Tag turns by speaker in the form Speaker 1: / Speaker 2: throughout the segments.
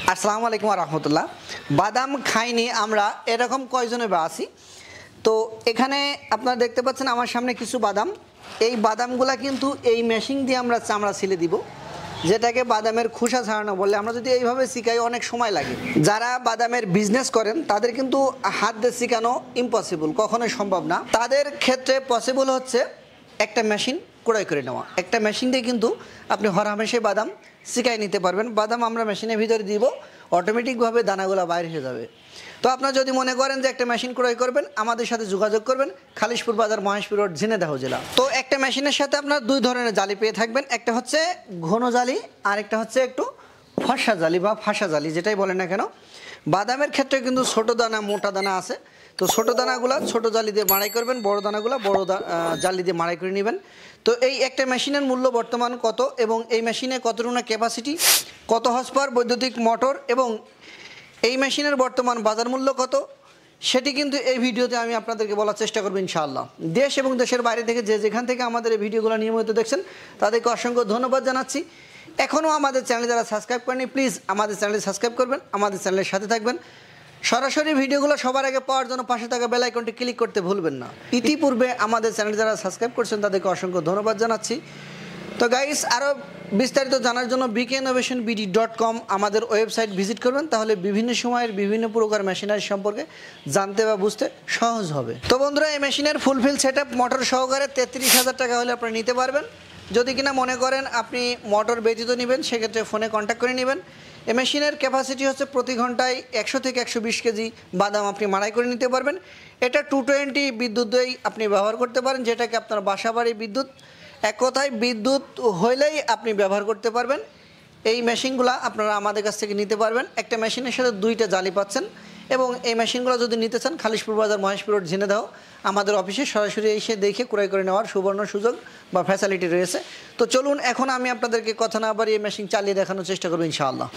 Speaker 1: আসসালামু আলাইকুম রহমতুল্লাহ। বাদাম খাইনি আমরা এরকম কয়জনে বা আছি। তো এখানে আপনারা দেখতে পাচ্ছেন আমার সামনে কিছু বাদাম। এই বাদামগুলা কিন্তু এই মেশিন দিয়ে আমরা চামড়া ছিলে দিব, যেটাকে বাদামের খোসা ছাড়ানো বলে। আমরা যদি এইভাবে শিখাই অনেক সময় লাগে। যারা বাদামের বিজনেস করেন তাদের কিন্তু হাত দিয়ে শিখানো ইম্পসিবল, কখনোই সম্ভব না। তাদের ক্ষেত্রে পসিবল হচ্ছে একটা মেশিন ক্রয় করে নেওয়া। একটা মেশিন দিয়ে কিন্তু আপনি হরহামেশাই বাদাম শিখাই নিতে পারবেন। বাদাম আমরা মেশিনের ভিতরে দিব, অটোমেটিকভাবে দানাগুলো বাইরে হয়ে যাবে। তো আপনারা যদি মনে করেন যে একটা মেশিন ক্রয় করবেন, আমাদের সাথে যোগাযোগ করবেন, খালিশপুর বাজার, মহেশপুর রোড, ঝিনাইদহ জেলা। তো একটা মেশিনের সাথে আপনার দুই ধরনের জালি পেয়ে থাকবেন। একটা হচ্ছে ঘন জালি, আর একটা হচ্ছে একটু ফর্সা জালি বা ফাঁসা জালি, যেটাই বলেন না কেন। বাদামের ক্ষেত্রে কিন্তু ছোটো দানা মোটা দানা আছে। তো ছোটো দানাগুলো ছোটো জালি দিয়ে মাড়াই করবেন, বড় দানাগুলো বড় জালি দিয়ে মাড়াই করে নেবেন। তো এই একটা মেশিনের মূল্য বর্তমান কত, এবং এই মেশিনে কতটুকু ক্যাপাসিটি, কত হর্স পাওয়ার বৈদ্যুতিক মোটর, এবং এই মেশিনের বর্তমান বাজার মূল্য কত, সেটি কিন্তু এই ভিডিওতে আমি আপনাদেরকে বলার চেষ্টা করব ইনশাআল্লাহ। দেশ এবং দেশের বাইরে থেকে যে যেখান থেকে আমাদের এই ভিডিওগুলো নিয়মিত দেখছেন তাদেরকে অসংখ্য ধন্যবাদ জানাচ্ছি। এখনও আমাদের চ্যানেল যারা সাবস্ক্রাইব করেনি, প্লিজ আমাদের চ্যানেলে সাবস্ক্রাইব করবেন, আমাদের চ্যানেলের সাথে থাকবেন। সরাসরি ভিডিওগুলো সবার আগে পাওয়ার জন্য পাশে থাকা বেল আইকনটি ক্লিক করতে ভুলবেন না। ইতিপূর্বে আমাদের চ্যানেল যারা সাবস্ক্রাইব করছেন তাদেরকে অসংখ্য ধন্যবাদ জানাচ্ছি। তো গাইস, আরও বিস্তারিত জানার জন্য bkinnovationbd.com আমাদের ওয়েবসাইট ভিজিট করবেন, তাহলে বিভিন্ন সময়ের বিভিন্ন প্রকার মেশিনারি সম্পর্কে জানতে বা বুঝতে সহজ হবে। তো বন্ধুরা, এই মেশিনের ফুলফিল সেট আপ মোটর সহকারে 33,000 টাকা হলে আপনি নিতে পারবেন। যদি কিনা মনে করেন আপনি মোটর ব্যতীত নেবেন, সেক্ষেত্রে ফোনে কন্ট্যাক্ট করে নেবেন। এই মেশিনের ক্যাপাসিটি হচ্ছে প্রতি ঘন্টায় 100 থেকে 120 কেজি বাদাম আপনি মাড়াই করে নিতে পারবেন। এটা 220 বিদ্যুতেই আপনি ব্যবহার করতে পারেন, যেটাকে আপনার বাসাবাড়ি বিদ্যুৎ, এক কথায় বিদ্যুৎ হইলেই আপনি ব্যবহার করতে পারবেন। এই মেশিনগুলো আপনারা আমাদের কাছ থেকে নিতে পারবেন। একটা মেশিনের সাথে দুইটা জালি পাচ্ছেন, এবং এই মেশিনগুলো যদি নিতে চান খালিশপুর বাজার, মহেশপুর রোড, ঝিনাইদহ আমাদের অফিসে সরাসরি এসে দেখে ক্রয় করে নেওয়ার সুবর্ণ সুযোগ বা ফ্যাসিলিটি রয়েছে। তো চলুন, এখন আমি আপনাদেরকে কথা না বাড়িয়ে মেশিন চালিয়ে দেখানোর চেষ্টা করব ইনশাআল্লাহ।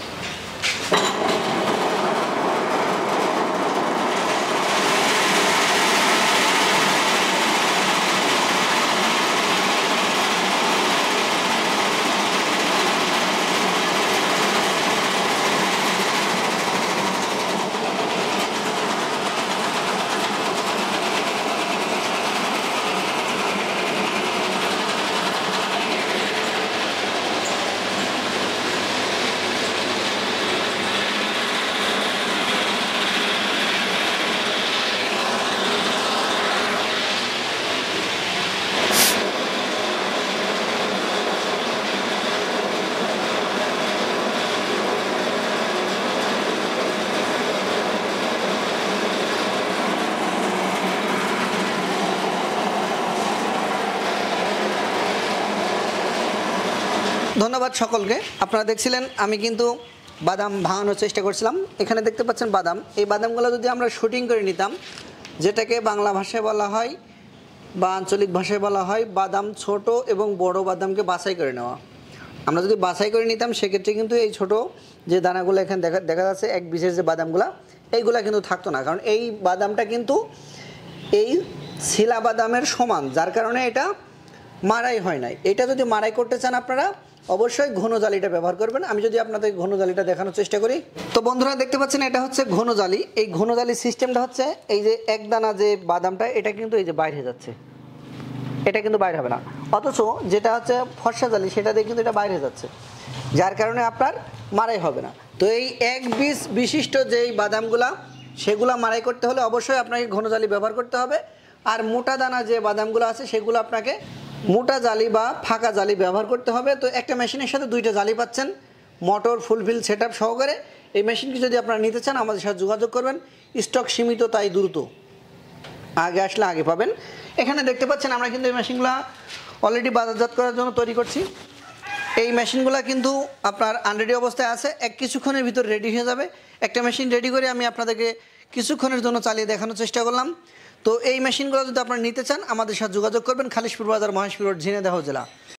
Speaker 1: ধন্যবাদ সকলকে। আপনারা দেখছিলেন আমি কিন্তু বাদাম ভাঙানোর চেষ্টা করছিলাম। এখানে দেখতে পাচ্ছেন বাদাম। এই বাদামগুলো যদি আমরা শুটিং করে নিতাম, যেটাকে বাংলা ভাষায় বলা হয় বা আঞ্চলিক ভাষায় বলা হয় বাদাম ছোট এবং বড় বাদামকে বাছাই করে নেওয়া। আমরা যদি বাছাই করে নিতাম, সেক্ষেত্রে কিন্তু এই ছোট যে দানাগুলো এখানে দেখা যাচ্ছে, এক বিশেষ যে বাদামগুলো, এইগুলা কিন্তু থাকতো না, কারণ এই বাদামটা কিন্তু এই শিলা বাদামের সমান, যার কারণে এটা মাড়াই হয় নাই। এটা যদি মাড়াই করতে চান আপনারা অবশ্যই ঘন জালিটা ব্যবহার করবেন। আমি যদি আপনাদের ঘন জালিটা দেখানোর চেষ্টা করি, তো বন্ধুরা দেখতে পাচ্ছেন এটা হচ্ছে ঘন জালি। এই ঘন জালির সিস্টেমটা হচ্ছে এই যে এক দানা যে বাদামটা, এটা কিন্তু এই যে বাইরে যাচ্ছে, এটা কিন্তু বাইরে হবে না। অথচ যেটা হচ্ছে ফর্সা জালি, সেটা দিয়ে কিন্তু এটা বাইরে যাচ্ছে, যার কারণে আপনার মাড়াই হবে না। তো এই এক বীজ বিশিষ্ট যেই বাদামগুলা, সেগুলো মাড়াই করতে হলে অবশ্যই আপনাকে ঘন জালি ব্যবহার করতে হবে। আর মোটা দানা যে বাদামগুলো আছে, সেগুলো আপনাকে মোটা জালি বা ফাঁকা জালি ব্যবহার করতে হবে। তো একটা মেশিনের সাথে দুইটা জালি পাচ্ছেন, মোটর ফুলফিল সেট আপ সহকারে। এই মেশিনটি যদি আপনারা নিতে চান আমাদের সাথে যোগাযোগ করবেন। স্টক সীমিত, তাই দ্রুত, আগে আসলে আগে পাবেন। এখানে দেখতে পাচ্ছেন আমরা কিন্তু এই মেশিনগুলো অলরেডি বাজারজাত করার জন্য তৈরি করছি। এই মেশিনগুলো কিন্তু আপনার আনরেডি অবস্থায় আছে, কিছুক্ষণের ভিতর রেডি হয়ে যাবে। একটা মেশিন রেডি করে আমি আপনাদেরকে কিছুক্ষণের জন্য চালিয়ে দেখানোর চেষ্টা করলাম। তো এই মেশিনগুলো যদি আপনারা নিতে চান আমাদের সাথে যোগাযোগ করবেন, খালিশপুর বাজার, মহেশপুর রোড, ঝিনাইদহ জেলা।